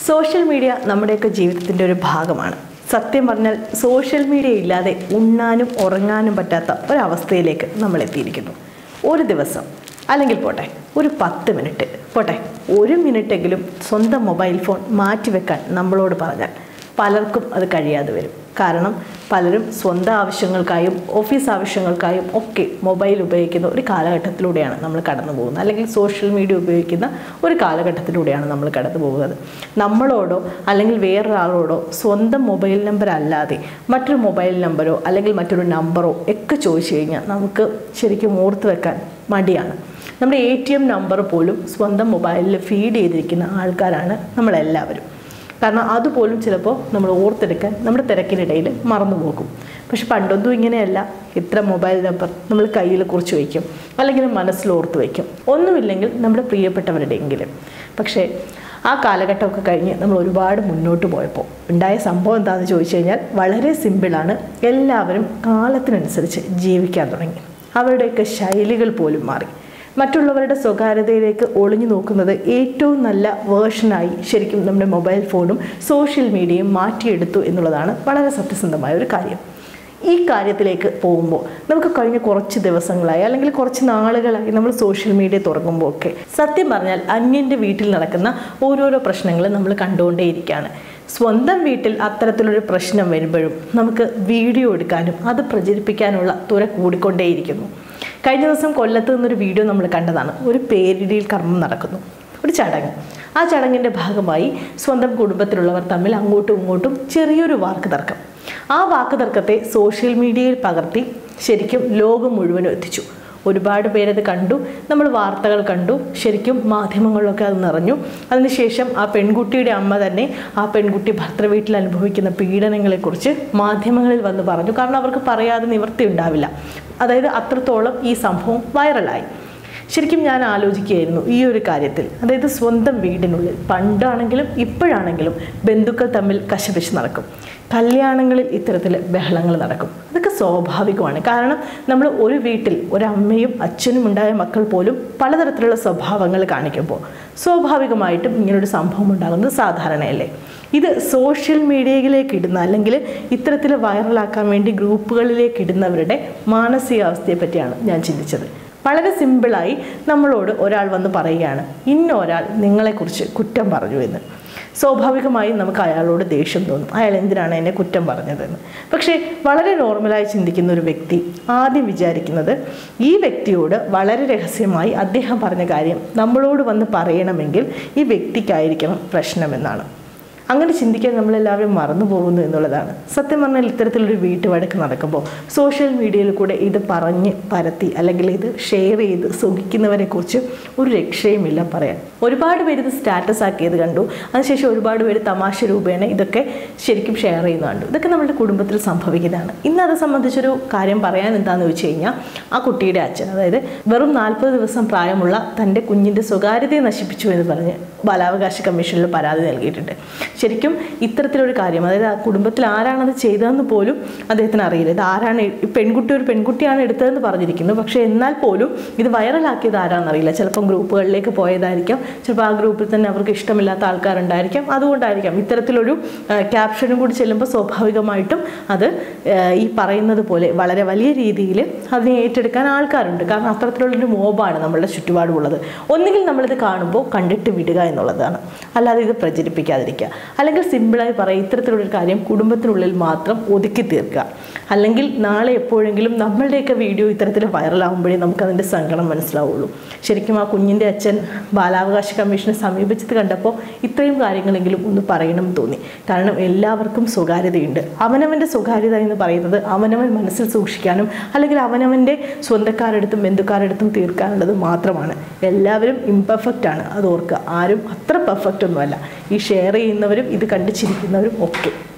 Social media നമ്മുടെയൊക്കെ ജീവിതത്തിൻ്റെ ഒരു ഭാഗമാണ്. സത്യം പറഞ്ഞാൽ സോഷ്യൽ മീഡിയ ഇല്ലാതെ ഉണ്ണാനും ഉറങ്ങാനും പറ്റാത്ത ഒരവസ്ഥയിലേക്ക് നമ്മൾ എത്തിയിരിക്കുന്നു. ഒരു ദിവസം അല്ലെങ്കിൽ പോട്ടെ ഒരു 10 മിനിറ്റ് പോട്ടെ, 1 മിനിറ്റെങ്കിലും സ്വന്തം മൊബൈൽ ഫോൺ മാറ്റിവെക്കാൻ നമ്മളോട് പറഞ്ഞാൽ പലർക്കും അത് കഴിയാതെ വരും. കാരണം പലരും സ്വന്തം ആവശ്യങ്ങൾക്കായും ഓഫീസ് ആവശ്യങ്ങൾക്കായും ഒക്കെ മൊബൈൽ ഉപയോഗിക്കുന്ന ഒരു കാലഘട്ടത്തിലൂടെയാണ് നമ്മൾ കടന്നു പോകുന്നത്, അല്ലെങ്കിൽ സോഷ്യൽ മീഡിയ ഉപയോഗിക്കുന്ന ഒരു കാലഘട്ടത്തിലൂടെയാണ് നമ്മൾ കടന്നു പോകുന്നത്. നമ്മളോടോ അല്ലെങ്കിൽ വേറൊരാളോടോ സ്വന്തം മൊബൈൽ നമ്പർ അല്ലാതെ മറ്റൊരു മൊബൈൽ നമ്പറോ അല്ലെങ്കിൽ മറ്റൊരു നമ്പറോ ഒക്കെ ചോദിച്ചു കഴിഞ്ഞാൽ നമുക്ക് ശരിക്കും ഓർത്ത് വെക്കാൻ മടിയാണ്. നമ്മുടെ ATM നമ്പർ പോലും സ്വന്തം മൊബൈലിൽ ഫീഡ് ചെയ്തിരിക്കുന്ന ആൾക്കാരാണ് നമ്മളെല്ലാവരും. കാരണം അതുപോലും ചിലപ്പോൾ നമ്മൾ ഓർത്തെടുക്കാൻ നമ്മുടെ തിരക്കിനിടയിൽ മറന്നു പോകും. പക്ഷെ പണ്ടൊന്നും ഇങ്ങനെയല്ല. ഇത്ര മൊബൈൽ നമ്പർ നമ്മൾ കയ്യിൽ കുറിച്ച് വയ്ക്കും, അല്ലെങ്കിൽ മനസ്സിൽ ഓർത്ത് വയ്ക്കും, ഒന്നുമില്ലെങ്കിൽ നമ്മുടെ പ്രിയപ്പെട്ടവരുടെയെങ്കിലും. പക്ഷേ ആ കാലഘട്ടമൊക്കെ കഴിഞ്ഞ് നമ്മൾ ഒരുപാട് മുന്നോട്ട് പോയപ്പോൾ ഉണ്ടായ സംഭവം എന്താണെന്ന് ചോദിച്ചു കഴിഞ്ഞാൽ വളരെ സിമ്പിളാണ്. എല്ലാവരും കാലത്തിനനുസരിച്ച് ജീവിക്കാൻ തുടങ്ങി. അവരുടെയൊക്കെ ശൈലികൾ പോലും മാറി. മറ്റുള്ളവരുടെ സ്വകാര്യതയിലേക്ക് ഒളിഞ്ഞു നോക്കുന്നത് ഏറ്റവും നല്ല വേർഷനായി ശരിക്കും നമ്മുടെ മൊബൈൽ ഫോണും സോഷ്യൽ മീഡിയയും മാറ്റിയെടുത്തു എന്നുള്ളതാണ് വളരെ സത്യസന്ധമായ ഒരു കാര്യം. ഈ കാര്യത്തിലേക്ക് പോകുമ്പോൾ നമുക്ക് കഴിഞ്ഞ കുറച്ച് ദിവസങ്ങളായി അല്ലെങ്കിൽ കുറച്ച് നാളുകളായി നമ്മൾ സോഷ്യൽ മീഡിയ തുറക്കുമ്പോൾ ഒക്കെ സത്യം പറഞ്ഞാൽ അന്യൻ്റെ വീട്ടിൽ നടക്കുന്ന ഓരോരോ പ്രശ്നങ്ങൾ നമ്മൾ കണ്ടുകൊണ്ടേയിരിക്കുകയാണ്. സ്വന്തം വീട്ടിൽ അത്തരത്തിലൊരു പ്രശ്നം വരുമ്പോഴും നമുക്ക് വീഡിയോ എടുക്കാനും അത് പ്രചരിപ്പിക്കാനുള്ള തുര കൂടിക്കൊണ്ടേയിരിക്കുന്നു. കഴിഞ്ഞ ദിവസം കൊല്ലത്ത് നിന്നൊരു വീഡിയോ നമ്മൾ കണ്ടതാണ്. ഒരു പേരിടിയിൽ കർമ്മം നടക്കുന്നു, ഒരു ചടങ്ങ്. ആ ചടങ്ങിൻ്റെ ഭാഗമായി സ്വന്തം കുടുംബത്തിലുള്ളവർ തമ്മിൽ അങ്ങോട്ടും ഇങ്ങോട്ടും ചെറിയൊരു വാക്ക് തർക്കം. ആ വാക്ക് തർക്കത്തെ സോഷ്യൽ മീഡിയയിൽ പകർത്തി ശരിക്കും ലോകം മുഴുവനും എത്തിച്ചു. ഒരുപാട് പേരത് കണ്ടു, നമ്മൾ വാർത്തകൾ കണ്ടു, ശരിക്കും മാധ്യമങ്ങളിലൊക്കെ അത് നിറഞ്ഞു. അതിനുശേഷം ആ പെൺകുട്ടിയുടെ അമ്മ തന്നെ ആ പെൺകുട്ടി ഭർത്തൃവീട്ടിൽ അനുഭവിക്കുന്ന പീഡനങ്ങളെക്കുറിച്ച് മാധ്യമങ്ങളിൽ വന്ന് പറഞ്ഞു. കാരണം അവർക്ക് പറയാതെ നിവൃത്തി ഉണ്ടാവില്ല. അതായത് അത്രത്തോളം ഈ സംഭവം വൈറലായി. ശരിക്കും ഞാൻ ആലോചിക്കുകയായിരുന്നു ഈ ഒരു കാര്യത്തിൽ. അതായത് സ്വന്തം വീടിനുള്ളിൽ പണ്ടാണെങ്കിലും ഇപ്പോഴാണെങ്കിലും ബന്ധുക്കൾ തമ്മിൽ കശപിശ നടക്കും, കല്യാണങ്ങളിൽ ഇത്തരത്തിൽ ബഹളങ്ങൾ നടക്കും. അതൊക്കെ സ്വാഭാവികമാണ്. കാരണം നമ്മൾ ഒരു വീട്ടിൽ ഒരമ്മയും അച്ഛനും ഉണ്ടായ മക്കൾ പോലും പലതരത്തിലുള്ള സ്വഭാവങ്ങൾ കാണിക്കുമ്പോൾ സ്വാഭാവികമായിട്ടും ഇങ്ങനൊരു സംഭവം ഉണ്ടാകുന്നത് സാധാരണയല്ലേ. ഇത് സോഷ്യൽ മീഡിയയിലേക്ക് ഇടുന്ന അല്ലെങ്കിൽ ഇത്തരത്തിൽ വൈറലാക്കാൻ വേണ്ടി ഗ്രൂപ്പുകളിലേക്ക് ഇടുന്നവരുടെ മാനസികാവസ്ഥയെ പറ്റിയാണ് ഞാൻ ചിന്തിച്ചത്. വളരെ സിമ്പിളായി നമ്മളോട് ഒരാൾ വന്ന് പറയുകയാണ്, ഇന്ന ഒരാൾ നിങ്ങളെക്കുറിച്ച് കുറ്റം പറഞ്ഞു എന്ന്. സ്വാഭാവികമായും നമുക്ക് അയാളോട് ദേഷ്യം തോന്നും, അയാൾ എന്തിനാണ് എന്നെ കുറ്റം പറഞ്ഞതെന്ന്. പക്ഷേ വളരെ നോർമലായി ചിന്തിക്കുന്ന ഒരു വ്യക്തി ആദ്യം വിചാരിക്കുന്നത് ഈ വ്യക്തിയോട് വളരെ രഹസ്യമായി അദ്ദേഹം പറഞ്ഞ കാര്യം നമ്മളോട് വന്ന് പറയണമെങ്കിൽ ഈ വ്യക്തിക്കായിരിക്കണം പ്രശ്നമെന്നാണ്. അങ്ങനെ ചിന്തിക്കാൻ നമ്മളെല്ലാവരും മറന്നു പോകുന്നു എന്നുള്ളതാണ്. സത്യം പറഞ്ഞാൽ ഇത്തരത്തിലൊരു വീട്ടുവഴക്ക് നടക്കുമ്പോൾ സോഷ്യൽ മീഡിയയിൽ കൂടെ ഇത് പറഞ്ഞ് പരത്തി അല്ലെങ്കിൽ ഇത് ഷെയർ ചെയ്ത് സുഖിക്കുന്നവരെ കുറിച്ച് ഒരു രക്ഷയുമില്ല പറയാൻ. ഒരുപാട് പേര് ഇത് സ്റ്റാറ്റസ് ആക്കിയത് കണ്ടു. അതിനുശേഷം ഒരുപാട് പേര് തമാശ രൂപേണ ഇതൊക്കെ ശരിക്കും ഷെയർ ചെയ്യുന്നത് കണ്ടു. ഇതൊക്കെ നമ്മുടെ കുടുംബത്തിൽ സംഭവിക്കുന്നതാണ്. ഇന്ന് അത് സംബന്ധിച്ചൊരു കാര്യം പറയാൻ എന്താണെന്ന് വെച്ച് കഴിഞ്ഞാൽ, ആ കുട്ടിയുടെ അച്ഛൻ അതായത് വെറും 40 ദിവസം പ്രായമുള്ള തൻ്റെ കുഞ്ഞിൻ്റെ സ്വകാര്യതയെ നശിപ്പിച്ചു എന്ന് പറഞ്ഞ് ബാലാവകാശ കമ്മീഷനിൽ പരാതി നൽകിയിട്ടുണ്ട്. ശരിക്കും ഇത്തരത്തിലൊരു കാര്യം, അതായത് ആ കുടുംബത്തിൽ ആരാണത് ചെയ്തതെന്ന് പോലും അദ്ദേഹത്തിന് അറിയില്ല. ഇത് ആരാണ്, ഒരു പെൺകുട്ടിയാണ് എടുത്തതെന്ന് പറഞ്ഞിരിക്കുന്നു. പക്ഷേ എന്നാൽ പോലും ഇത് വൈറലാക്കിയത് ആരാണെന്നറിയില്ല. ചിലപ്പം ഗ്രൂപ്പുകളിലേക്ക് പോയതായിരിക്കാം, ചിലപ്പോൾ ആ ഗ്രൂപ്പിൽ തന്നെ അവർക്ക് ഇഷ്ടമില്ലാത്ത ആൾക്കാരുണ്ടായിരിക്കാം. അതുകൊണ്ടായിരിക്കാം ഇത്തരത്തിലൊരു ക്യാപ്ഷനും കൂടി ചെല്ലുമ്പോൾ സ്വാഭാവികമായിട്ടും അത് ഈ പറയുന്നത് പോലെ വളരെ വലിയ രീതിയിൽ അതിനെ ഏറ്റെടുക്കാൻ ആൾക്കാരുണ്ട്. കാരണം അത്തരത്തിലുള്ളൊരു മോബാണ് നമ്മളുടെ ചുറ്റുപാടുമുള്ളത്. ഒന്നുകിൽ നമ്മളിത് കാണുമ്പോൾ കണ്ടിട്ട് വിടുക എന്നുള്ളതാണ്, അല്ലാതെ ഇത് പ്രചരിപ്പിക്കാതിരിക്കുക. അല്ലെങ്കിൽ സിമ്പിളായി പറയും, ഇത്തരത്തിലുള്ളൊരു കാര്യം കുടുംബത്തിനുള്ളിൽ മാത്രം ഒതുക്കി തീർക്കുക. അല്ലെങ്കിൽ നാളെ എപ്പോഴെങ്കിലും നമ്മളുടെയൊക്കെ വീഡിയോ ഇത്തരത്തിൽ വൈറലാകുമ്പോഴേ നമുക്കതിൻ്റെ സങ്കടം മനസ്സിലാവുള്ളൂ. ശരിക്കും ആ കുഞ്ഞിൻ്റെ അച്ഛൻ ബാലാവകാശ കമ്മീഷനെ സമീപിച്ചത് കണ്ടപ്പോൾ ഇത്രയും കാര്യങ്ങളെങ്കിലും ഒന്ന് പറയണമെന്ന് തോന്നി. കാരണം എല്ലാവർക്കും സ്വകാര്യതയുണ്ട്. അവനവൻ്റെ സ്വകാര്യത എന്ന് പറയുന്നത് അവനവൻ മനസ്സിൽ സൂക്ഷിക്കാനും അല്ലെങ്കിൽ അവനവൻ്റെ സ്വന്തക്കാരെടുത്തും ബന്ധുക്കാരെടുത്തും തീർക്കാനുള്ളത് മാത്രമാണ്. എല്ലാവരും ഇംപെർഫെക്റ്റ് ആണ്, അത് ഓർക്കുക. ആരും അത്ര പെർഫെക്റ്റ് ഒന്നുമല്ല. ഈ ഷെയർ ചെയ്യുന്നവരും ഇത് കണ്ടു ചിരിക്കുന്നവരും ഒക്കെ.